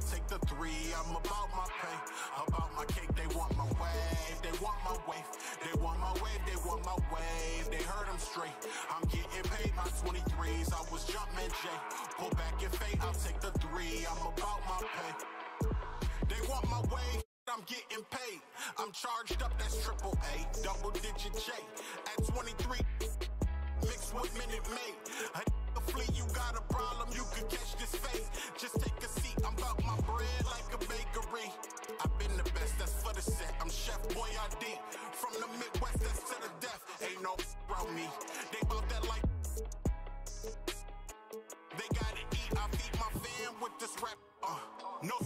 I'll take the three. I'm about my pay, about my cake. They want my wave, they want my wave, they want my wave, they want my wave. They heard them straight. I'm getting paid my 23s. I was Jumpman J. Pull back and fade. I'll take the three. I'm about my pay. They want my wave. I'm getting paid. I'm charged up. That's AAA, double digit J. At 23, mixed with Minute Maid. A flea, you got a problem, you can catch this fade. Just take a seat, I'm about my bread like a bakery. I've been the best, that's for the set. I'm Chef Boyardee. From the Midwest, that's to the death. Ain't no around me.